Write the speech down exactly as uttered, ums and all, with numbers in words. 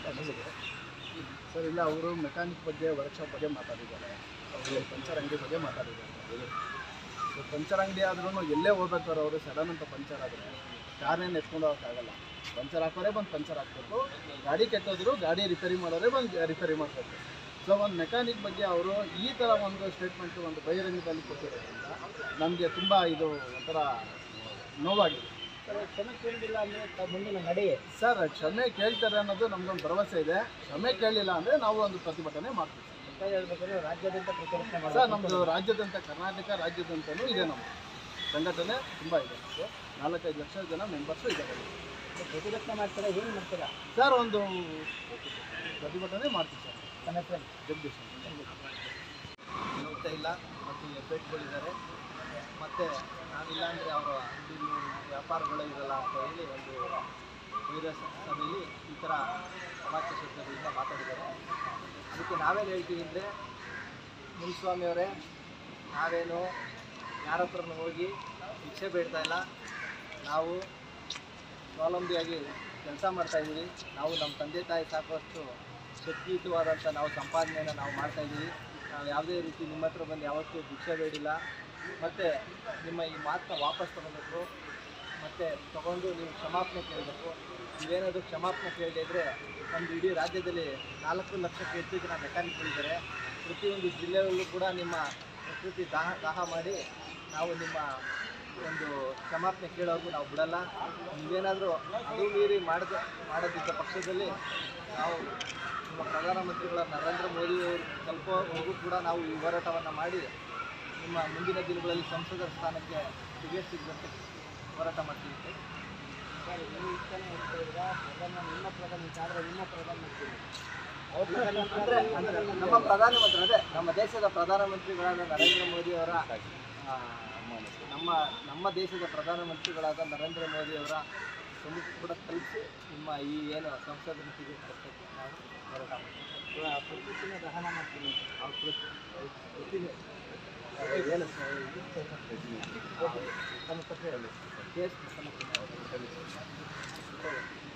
Sir ಇಲ್ಲ ಅವರು mechanic ಬಗ್ಗೆ ವರ್ಕ್ಶಾಪ್ ಬಗ್ಗೆ ಮಾತಾಡಿದ್ದಾರೆ, ಅವರು ಪಂಚರ್ ಅಂಗಡಿ ಬಗ್ಗೆ ಮಾತಾಡಿದ್ದಾರೆ. ಸೊ ಪಂಚರ್ ಅಂಗಡಿ ಆದ್ರೂ ಎಲ್ಲೇ ಹೋಗ್ಬೇಕಾದ್ರೆ ಅವರು ಸಡನ್ ಅಂತ ಪಂಚರ್ ಆದರೆ ಕಾರ್ನೇನು ಎತ್ಕೊಂಡು ಹೋಗೋಕ್ಕಾಗಲ್ಲ. ಪಂಚರ್ ಹಾಕೋರೆ ಬಂದು ಪಂಚರ್ ಹಾಕ್ಬೇಕು, ಗಾಡಿ ಕೆಟ್ಟೋದ್ರು ಗಾಡಿ ರಿಪೇರಿ ಮಾಡೋರೆ ಬಂದು ರಿಪೇರಿ ಮಾಡಬೇಕು. ಸೊ ಒಂದು ಮೆಕ್ಯಾನಿಕ್ ಬಗ್ಗೆ ಅವರು ಈ ಥರ ಒಂದು ಸ್ಟೇಟ್ಮೆಂಟು ಒಂದು ಬಹಿರಂಗದಲ್ಲಿ ಕೊಟ್ಟಿರೋದ್ರಿಂದ ನಮಗೆ ತುಂಬ ಇದು ಒಂಥರ ನೋವಾಗಿದೆ. ಸರ್ ಕ್ಷಮೆ ಕೇಳಿಲ್ಲ ಅಂದರೆ ಮುಂದಿನ ನಡೆ ಸರ್ ಕ್ಷಮೆ ಕೇಳ್ತಾರೆ ಅನ್ನೋದು ನಮಗೊಂದು ಭರವಸೆ ಇದೆ. ಕ್ಷಮೆ ಕೇಳಲಿಲ್ಲ ಅಂದರೆ ನಾವು ಒಂದು ಪ್ರತಿಭಟನೆ ಮಾಡ್ತೀವಿ. ಹೇಳ್ಬೇಕಾದ್ರೆ ರಾಜ್ಯಾದ್ಯಂತ ಪ್ರತಿಭಟನೆ ಮಾಡಿ ಸರ್ ನಮ್ಮದು ರಾಜ್ಯಾದ್ಯಂತ ಕರ್ನಾಟಕ ರಾಜ್ಯಾದ್ಯಂತನೂ ಇದೆ, ನಮ್ಮ ಸಂಘಟನೆ ತುಂಬ ಇದೆ. ಸೊ ನಾಲ್ಕೈದು ಲಕ್ಷ ಜನ ಮೆಂಬರ್ಸು ಇದ್ದಾರೆ. ಪ್ರತಿಭಟನೆ ಮಾಡ್ತಾರೆ, ಏನು ಮಾಡ್ತೀರಾ ಸರ್? ಒಂದು ಪ್ರತಿಭಟನೆ ಮಾಡ್ತೀವಿ ಸರ್. ನನ್ನ ಹೆಸರು ಜಗದೀಶ್ ನೋಡ್ತಾ ಇಲ್ಲ ಮತ್ತು ಎಫೆಕ್ಟ್ಗಳಿದ್ದಾರೆ. ಮತ್ತು ನಾವಿಲ್ಲ ಅಂದರೆ ಅವರ ಅಂಗಡಿ ವ್ಯಾಪಾರಗಳು ಇರಲ್ಲ ಅಂತ ಹೇಳಿ ಒಂದು ವಿರೋಧ ಸಭೆಯಲ್ಲಿ ಈ ಥರ ಅವಾಚ್ಯ ಶಬ್ದಗಳಿಂದ ಮಾತಾಡಿದ್ದಾರೆ. ಅದಕ್ಕೆ ನಾವೇನು ಹೇಳ್ತೀವಿ ಅಂದರೆ, ಮುನಿಸ್ವಾಮಿಯವರೇ, ನಾವೇನು ಯಾರ ಹತ್ರನೂ ಹೋಗಿ ಭಿಕ್ಷೆ ಬೇಡ್ತಾ ಇಲ್ಲ. ನಾವು ಸ್ವಾವಲಂಬಿಯಾಗಿ ಕೆಲಸ ಮಾಡ್ತಾಯಿದ್ದೀವಿ. ನಾವು ನಮ್ಮ ತಂದೆ ತಾಯಿ ಸಾಕುವಷ್ಟು ಶಕ್ತಿಯುತವಾದಂಥ ನಾವು ಸಂಪಾದನೆಯನ್ನು ನಾವು ಮಾಡ್ತಾಯಿದ್ದೀವಿ. ನಾವು ಯಾವುದೇ ರೀತಿ ನಿಮ್ಮ ಹತ್ರ ಬಂದು ಯಾವತ್ತೂ ಭಿಕ್ಷೆ ಬೇಡಿಲ್ಲ. ಮತ್ತು ನಿಮ್ಮ ಈ ಮಾತನ್ನ ವಾಪಸ್ ತೊಗೊಬೇಕು, ಮತ್ತು ತೊಗೊಂಡು ನೀವು ಕ್ಷಮಾಪಣೆ ಕೇಳಬೇಕು. ನೀವೇನಾದರೂ ಕ್ಷಮಾಪಣೆ ಕೇಳದೇ ಇದ್ದರೆ ನಮ್ಮದು ಇಡೀ ರಾಜ್ಯದಲ್ಲಿ ನಾಲ್ಕು ಲಕ್ಷಕ್ಕೆ ಹೆಚ್ಚು ಜನ ಮೆಕ್ಯಾನಿಕ್ಗಳಿದ್ದಾರೆ. ಪ್ರತಿಯೊಂದು ಜಿಲ್ಲೆಯಲ್ಲೂ ಕೂಡ ನಿಮ್ಮ ಪ್ರಕೃತಿ ದಾಹ ದಾಹ ಮಾಡಿ ನಾವು ನಿಮ್ಮ ಒಂದು ಕ್ಷಮಾಪಣೆ ಕೇಳೋರ್ಗೂ ನಾವು ಬಿಡಲ್ಲ. ನೀವೇನಾದರೂ ಅದು ಮೀರಿ ಮಾಡದ ಮಾಡೋದಿದ್ದ ಪಕ್ಷದಲ್ಲಿ ನಾವು ನಮ್ಮ ಪ್ರಧಾನಮಂತ್ರಿಗಳ ನರೇಂದ್ರ ಮೋದಿಯವರು ತಲುಪೋವರೆಗೂ ಕೂಡ ನಾವು ಈ ಹೋರಾಟವನ್ನು ಮಾಡಿ ನಿಮ್ಮ ಮುಂದಿನ ದಿನಗಳಲ್ಲಿ ಸಂಸದರ ಸ್ಥಾನಕ್ಕೆ ಟಿಕೆಟ್ ಸಿಗದಂತೆ ಹೋರಾಟ ಮಾಡ್ತೀವಿ. ಸರ್ ನೀವು ಇಷ್ಟನೇ ಹೇಳ್ತಾ ಪ್ರಧಾನ ನಿಮ್ಮ ಪ್ರಧಾನಮಂತ್ರಿ ಆದರೆ ನಿಮ್ಮ ಪ್ರಧಾನಮಂತ್ರಿ ಅಂದರೆ ಅಂದರೆ ನಮ್ಮ ಪ್ರಧಾನಮಂತ್ರಿ ಅದೇ ನಮ್ಮ ದೇಶದ ಪ್ರಧಾನಮಂತ್ರಿಗಳಾದ ನರೇಂದ್ರ ಮೋದಿಯವರ ನಮ್ಮ ನಮ್ಮ ದೇಶದ ಪ್ರಧಾನಮಂತ್ರಿಗಳಾದ ನರೇಂದ್ರ ಮೋದಿಯವರ ಸಮ್ಮುಖ ಕೂಡ ತಲುಪಿಸಿ ನಿಮ್ಮ ಈ ಏನು ಸಂಸದರ ಟಿಕೆಟ್ ಕೊಡ್ತಕ್ಕೆ ನಾವು ಹೋರಾಟ ಮಾಡ್ತೀವಿ. ಪ್ರಕೃತಿನ ದಹನ ಮಾಡ್ತೀವಿ. ಆ ಪ್ರತಿ ಏನು ನಮ್ಮ ಕೇಸ್